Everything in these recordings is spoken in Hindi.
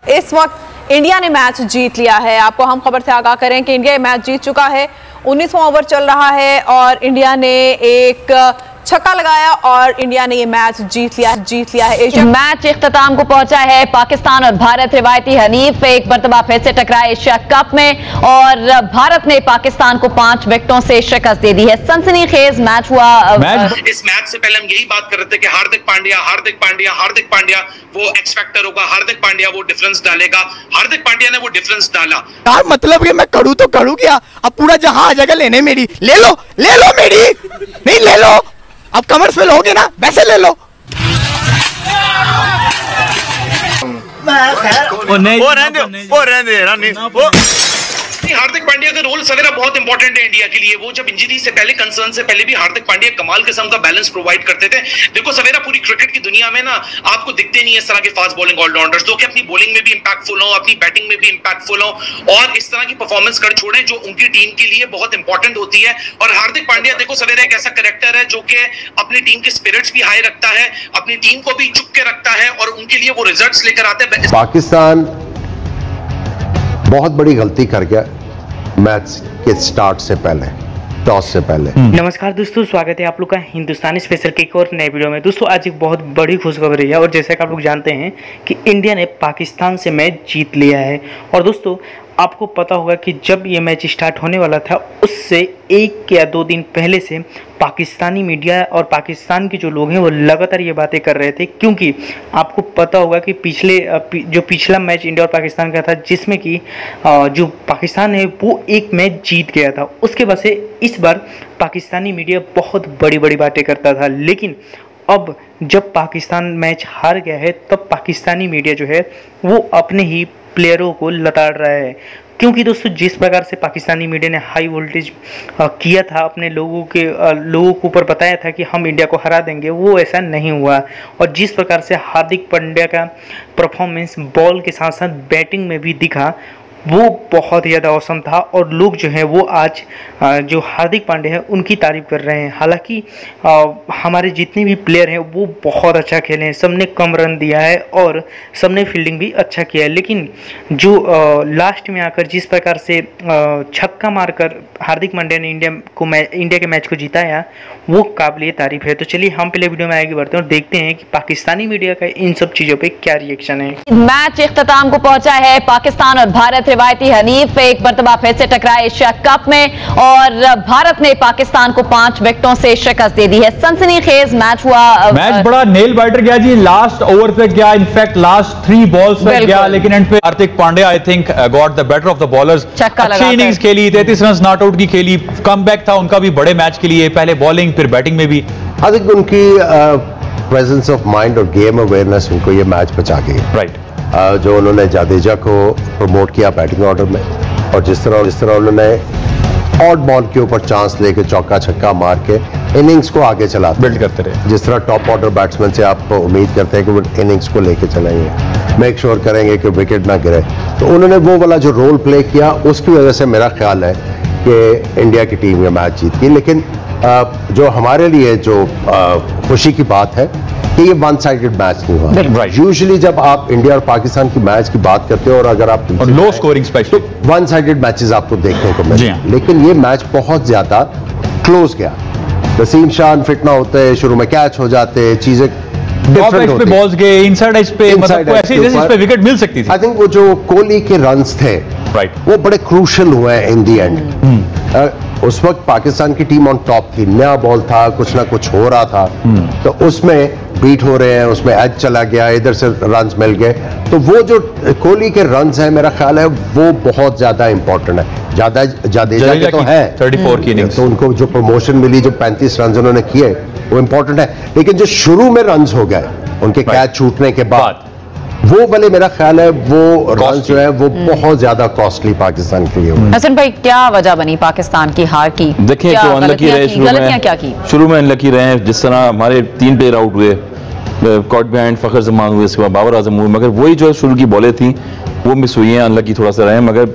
इस वक्त इंडिया ने मैच जीत लिया है। आपको हम खबर से आगाह करें कि इंडिया मैच जीत चुका है। 19वां ओवर चल रहा है और इंडिया ने एक छक्का लगाया और इंडिया ने ये मैच जीत लिया है। मैच इख्तिताम को पहुंचा है। पाकिस्तान और भारत रिवायती हनीफ एक मरतबा फिर से टकराए एशिया कप में और भारत ने पाकिस्तान को 5 विकेटों से शिकस्त दे दी है। सनसनीखेज मैच हुआ। इस मैच से पहले हम यही बात कर रहे थे कि हार्दिक पांड्या वो एक्स फैक्टर होगा, हार्दिक पांड्या वो डिफरेंस डालेगा। हार्दिक पांड्या ने वो डिफरेंस डाला। यार मतलब कि मैं करूँ तो करूँ क्या, अब पूरा जहां आ जाएगा लेने मेरी। ले लो मेरी, नहीं ले लो, अब कमर्शियल हो गए ना, वैसे ले लो। हार्दिक पांड्या का रोल सवेरा बहुत इंपॉर्टेंट है इंडिया के लिए। वो जब इंजरी से पहले, कंसर्न से पहले भी हार्दिक पांड्या कमाल किस्म का बैलेंस प्रोवाइड करते थे। देखो सवेरा पूरी क्रिकेट की दुनिया में ना आपको दिखते नहीं है इस तरह के फास्ट बॉलिंग ऑलराउंडर्स जो कि अपनी बॉलिंग में भी इंपैक्टफुल हो, अपनी बैटिंग में भी इंपैक्टफुल हो और इस तरह की परफॉर्मेंस कर छोड़े जो उनकी टीम के लिए बहुत इंपॉर्टेंट होती है। और हार्दिक पांड्या देखो सवेरा एक ऐसा कैरेक्टर है जो कि अपनी टीम के स्पिरिट्स भी हाई रखता है, अपनी टीम को भी चुप के रखता है और उनके लिए वो रिजल्ट्स लेकर आते हैं। पाकिस्तान बहुत बड़ी गलती कर गया मैच के स्टार्ट से पहले, टॉस से पहले। नमस्कार दोस्तों, स्वागत है आप लोग का हिंदुस्तानी स्पेशल के एक और नए वीडियो में। दोस्तों आज एक बहुत बड़ी खुशखबरी है और जैसा कि आप लोग जानते हैं कि इंडिया ने पाकिस्तान से मैच जीत लिया है। और दोस्तों आपको पता होगा कि जब ये मैच स्टार्ट होने वाला था उससे 1 या 2 दिन पहले से पाकिस्तानी मीडिया और पाकिस्तान के जो लोग हैं वो लगातार ये बातें कर रहे थे, क्योंकि आपको पता होगा कि पिछला मैच इंडिया और पाकिस्तान का था जिसमें कि जो पाकिस्तान है वो एक मैच जीत गया था। उसके बाद से इस बार पाकिस्तानी मीडिया बहुत बड़ी बड़ी बातें करता था, लेकिन अब जब पाकिस्तान मैच हार गया है तब पाकिस्तानी मीडिया जो है वो अपने ही प्लेयरों को लताड़ रहा है। क्योंकि दोस्तों जिस प्रकार से पाकिस्तानी मीडिया ने हाई वोल्टेज किया था, अपने लोगों के ऊपर बताया था कि हम इंडिया को हरा देंगे, वो ऐसा नहीं हुआ। और जिस प्रकार से हार्दिक पांड्या का परफॉर्मेंस बॉल के साथ साथ बैटिंग में भी दिखा वो बहुत ज़्यादा औसम था और लोग जो हैं वो आज जो हार्दिक पांड्या है उनकी तारीफ कर रहे हैं। हालांकि हमारे जितने भी प्लेयर हैं वो बहुत अच्छा खेले हैं, सबने कम रन दिया है और सबने फील्डिंग भी अच्छा किया है, लेकिन जो लास्ट में आकर जिस प्रकार से छक्का मारकर हार्दिक पांड्या ने इंडिया के मैच को जिताया वो काबिल तारीफ है। तो चलिए हम पहले वीडियो में आगे बढ़ते हैं और देखते हैं कि पाकिस्तानी मीडिया का इन सब चीज़ों पर क्या रिएक्शन है। मैच इख्तिताम को पहुंचा है। पाकिस्तान और भारत रिवायती हनीफ एक मरतबा फिर से टकराए एशिया कप में और भारत ने पाकिस्तान को 5 विकेटों से शिकस्त दे दी है। सनसनीखेज मैच हुआ। मैच बड़ा नेल बाइटर गया जी, लास्ट ओवर तक गया, इनफैक्ट लास्ट 3 बॉल्स तक गया, लेकिन एंड पे Hardik Pandya I think got the better of the bowlers. अच्छी इनिंग्स खेली, 33 रन नॉट आउट की खेली, कमबैक था उनका भी बड़े मैच के लिए, पहले बॉलिंग फिर बैटिंग में भी। आई थिंक उनकी प्रेजेंस ऑफ माइंड और गेम अवेयरनेस उनको ये मैच बचा गई। राइट, जो उन्होंने जाडेजा को प्रमोट किया बैटिंग ऑर्डर में और जिस तरह उन्होंने ऑड बॉल के ऊपर चांस लेके चौका छक्का मार के इनिंग्स को आगे चला बिल्ड करते रहे। जिस तरह टॉप ऑर्डर बैट्समैन से आप उम्मीद करते हैं कि वो इनिंग्स को लेके चलेंगे, मेक श्योर करेंगे कि विकेट ना गिरे, तो उन्होंने वो वाला जो रोल प्ले किया उसकी वजह से मेरा ख्याल है कि इंडिया की टीम ये मैच जीत गई। लेकिन जो हमारे लिए जो खुशी की बात है कि ये वन साइडेड मैच नहीं हुआ। यूजुअली जब आप इंडिया और पाकिस्तान की मैच की बात करते हो और अगर आप लो स्कोरिंग स्पेशल तो वन साइडेड मैचेस आपको देखने को मिलते हैं, लेकिन ये मैच बहुत ज्यादा क्लोज गया। वसीम शाह फिट ना होते, शुरू में कैच हो जाते, चीजें डिफरेंट होती, बॉल्स गए इनसाइड एज पे, मतलब ऐसे जैसे इस पे विकेट मिल सकती थी। आई थिंक वो जो कोहली के रन्स थे वो बड़े क्रूशियल हुए इन दी एंड। उस वक्त पाकिस्तान की टीम ऑन टॉप थी, नया बॉल था, कुछ ना कुछ हो रहा था, तो उसमें बीट हो रहे हैं, उसमें एज चला गया, इधर से रन्स मिल गए, तो वो जो कोहली के रन्स हैं मेरा ख्याल है वो बहुत ज्यादा इंपॉर्टेंट है। जाडेजा के तो है 34 की इनिंग्स, तो उनको जो प्रमोशन मिली, जो 35 रन उन्होंने किए वो इंपॉर्टेंट है, लेकिन जो शुरू में रन्स हो गए उनके कैच छूटने के बाद वो वाले मेरा ख्याल है वो रन जो है वो बहुत ज्यादा कॉस्टली पाकिस्तान के लिए। हसन भाई क्या वजह बनी पाकिस्तान की हार की? देखिए जो अनलकी रहे शुरू में अनलकी रहे हैं, जिस तरह हमारे 3 प्लेयर आउट हुए, कॉट बिहाइंड फखर जमान हुए, इसके बाद बाबर आजम हुए, मगर वही जो शुरू की बॉलें थी वो मिस हुई हैं, अनलकी थोड़ा सा रहे। मगर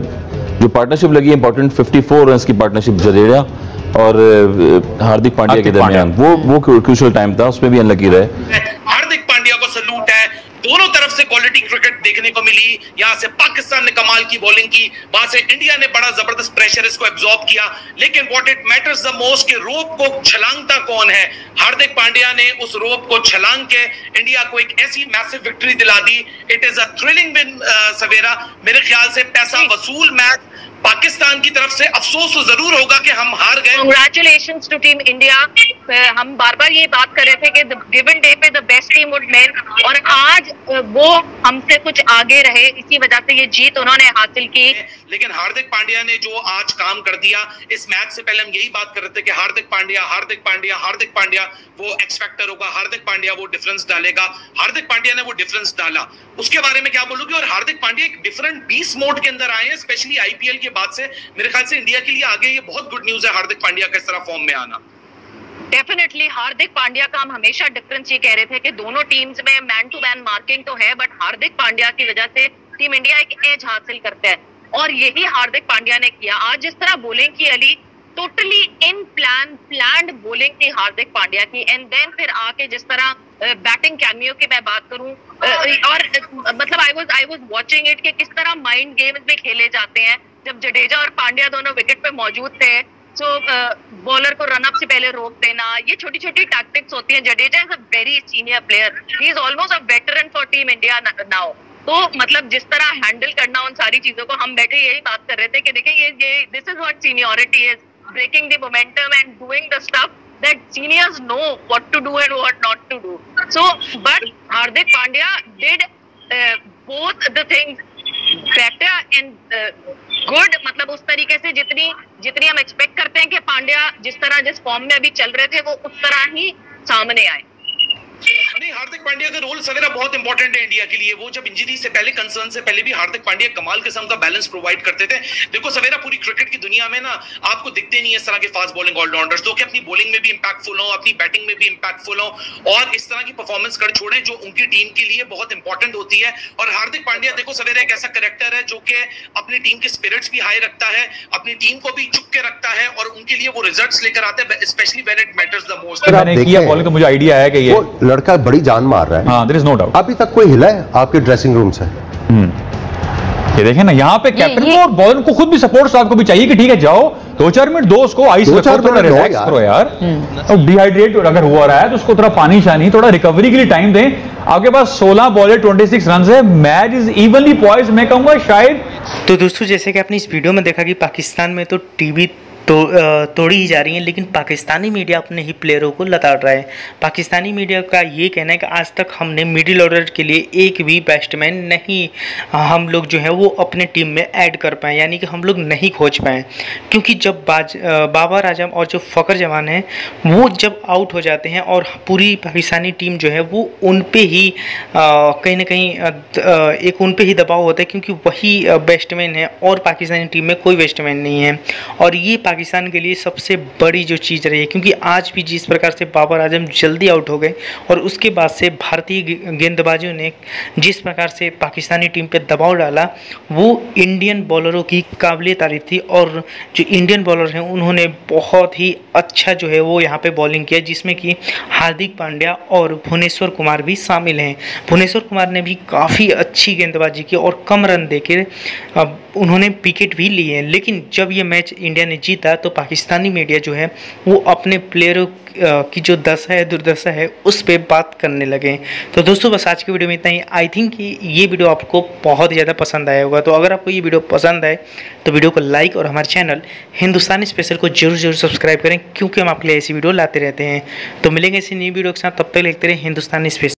जो पार्टनरशिप लगी इंपॉर्टेंट 54 रन की पार्टनरशिप जडेजा और हार्दिक पांड्या के दरमियान वो क्रूशियल टाइम था, उसमें भी अनलकी रहे। हार्दिक पांड्या को सलूट है, दोनों तरफ से क्वालिटी क्रिकेट देखने को मिली। यहाँ से पाकिस्तान ने कमाल की बॉलिंग की, वहां से इंडिया ने बड़ा जबरदस्त प्रेशर इसको एब्जॉर्ब किया। लेकिन what it matters the most कि रोप को छलांगता कौन है? हार्दिक पांड्या ने उस रोप को छलांग के इंडिया को एक ऐसी मैसिव विक्ट्री दिला दी। It is a thrilling win सवेरा। मेरे ख्याल से पैसा वसूल मैच पाकिस्तान की तरफ से। अफसोस तो जरूर होगा कि हम हार गए। Congratulations to team India. हम बार बार ये बात कर रहे थे कि गिवन डे पे the best team would win, और आज वो हमसे कुछ आगे रहे, इसी वजह से ये जीत उन्होंने हासिल की। लेकिन हार्दिक पांड्या ने जो आज काम कर दिया, इस मैच से पहले हम यही बात कर रहे थे कि हार्दिक पांड्या हार्दिक पांड्या हार्दिक पांड्या वो एक्स फैक्टर होगा, हार्दिक पांड्या वो डिफरेंस डालेगा। हार्दिक पांड्या ने वो डिफरेंस डाला। उसके बारे में क्या बोलूंगी। और हार्दिक पांड्या एक डिफरेंट बीस्ट मोड के अंदर आए हैं, स्पेशली आईपीएल के बाद से। मेरे ख्याल से इंडिया के लिए आगे ये बहुत गुड न्यूज है हार्दिक पांड्या का इस तरह फॉर्म में आना। डेफिनेटली हार्दिक पांड्या का हम हमेशा डिफरेंस ये कह रहे थे कि दोनों टीम्स में मैन टू मैन मार्किंग तो है, बट हार्दिक पांड्या की वजह से टीम इंडिया एक एज हासिल करता है, और यही हार्दिक पांड्या ने किया। आज जिस तरह बॉलिंग की Ali, totally in planned bowling थी हार्दिक पांड्या की, एंड देन फिर आके जिस तरह बैटिंग कैमियो की मैं बात करूं, और मतलब आई वाज वाचिंग इट कि किस तरह माइंड गेम्स में खेले जाते हैं। जब जडेजा और पांड्या दोनों विकेट पे मौजूद थे, तो बॉलर को रन अप से पहले रोक देना, ये छोटी छोटी टैक्टिक्स होती हैं। Jadeja is a very senior player, he is almost a veteran for team India now. तो मतलब जिस तरह हैंडल करना उन सारी चीजों को, हम बैठे यही बात कर रहे थे कि देखिए ये this is what seniority is, breaking the momentum and doing the stuff that seniors know what to do and what not to do. So but Hardik Pandya did both the things better and good, मतलब उस तरीके से जितनी हम एक्सपेक्ट करते हैं कि पांड्या जिस तरह जिस फॉर्म में अभी चल रहे थे वो उस तरह ही सामने आए। नहीं, हार्दिक पांड्या का रोल सवेरा बहुत इंपॉर्टेंट है इंडिया के लिए। वो जब इंजरी से पहले, कंसर्न से पहले भी हार्दिक पांड्या कमाल किस्म का बैलेंस प्रोवाइड करते थे। देखो सवेरा, पूरी क्रिकेट की दुनिया में ना आपको दिखते नहीं है इस तरह के फास्ट बॉलिंग ऑलराउंडर्स जो कि अपनी बॉलिंग में भी इंपैक्टफुल हो, अपनी बैटिंग में भी इंपैक्टफुल हो, और इस तरह की परफॉर्मेंस कर छोड़े जो उनकी टीम के लिए बहुत इंपॉर्टेंट होती है। और हार्दिक पांड्या देखो सवेरा एक ऐसा कैरेक्टर है जो कि अपनी टीम के स्पिरिट्स भी हाई रखता है, अपनी टीम को भी चुप के रखता है, और उनके लिए वो रिजल्ट्स लेकर आते हैं, specially when it matters the most. मैंने किया बॉलिंग का मुझे आइडिया है कि ये लड़का बड़ी जान मार रहा है। हाँ, देयर इज नो डाउट। अभी तक कोई हिला है आपके ड्रेसिंग रूम से? ये देखें ना, यहाँ पे कैप्टन को और बॉलर को खुद भी सपोर्ट स्टाफ को भी चाहिए कि ठीक है जाओ 2-4 मिनट दो उसको, आइस रखो, थोड़ा रिलैक्स करो यार। और डिहाइड्रेट अगर हुआ रहा है तो उसको थोड़ा पानी शानी, थोड़ा रिकवरी के लिए टाइम दें। आपके पास 16 बॉल 26 रन है, मैच इज इवनली पॉइज्ड, मैं कहूंगा शायद। तो दोस्तों, जैसे कि आपने इस वीडियो में देखा कि पाकिस्तान में तो टीवी तोड़ी ही जा रही हैं, लेकिन पाकिस्तानी मीडिया अपने ही प्लेयरों को लताड़ रहा है। पाकिस्तानी मीडिया का ये कहना है कि आज तक हमने मिडिल ऑर्डर के लिए एक भी बैट्समैन नहीं हम लोग जो है वो अपने टीम में ऐड कर पाए, यानी कि हम लोग नहीं खोज पाए, क्योंकि जब बाबर आजम और जो फ़खर जमान हैं वो जब आउट हो जाते हैं और पूरी पाकिस्तानी टीम जो है वो उन पे ही कहीं ना कहीं एक उन पे ही दबाव होता है, क्योंकि वही बैट्समैन है और पाकिस्तानी टीम में कोई बैट्समैन नहीं है। और ये पाकिस्तान के लिए सबसे बड़ी जो चीज़ रही है, क्योंकि आज भी जिस प्रकार से बाबर आजम जल्दी आउट हो गए और उसके बाद से भारतीय गेंदबाजों ने जिस प्रकार से पाकिस्तानी टीम पे दबाव डाला, वो इंडियन बॉलरों की काबिल तारीफ थी। और जो इंडियन बॉलर हैं उन्होंने बहुत ही अच्छा जो है वो यहाँ पे बॉलिंग किया, जिसमें कि हार्दिक पांड्या और भुवनेश्वर कुमार भी शामिल हैं। भुवनेश्वर कुमार ने भी काफ़ी अच्छी गेंदबाजी की और कम रन देकर उन्होंने विकेट भी लिए। लेकिन जब ये मैच इंडिया ने जीता तो पाकिस्तानी मीडिया जो है वो अपने प्लेयरों की जो दशा है, दुर्दशा है, उस पर बात करने लगे। तो दोस्तों, बस आज की वीडियो में इतना ही। आई थिंक कि ये वीडियो आपको बहुत ज़्यादा पसंद आया होगा। तो अगर आपको ये वीडियो पसंद आए तो वीडियो को लाइक और हमारे चैनल हिंदुस्तानी स्पेशल को जरूर सब्सक्राइब करें, क्योंकि हम आपके लिए ऐसी वीडियो लाते रहते हैं। तो मिलेंगे इसी नई वीडियो के साथ, तब तक देखते रहे हिंदुस्तानी स्पेशल।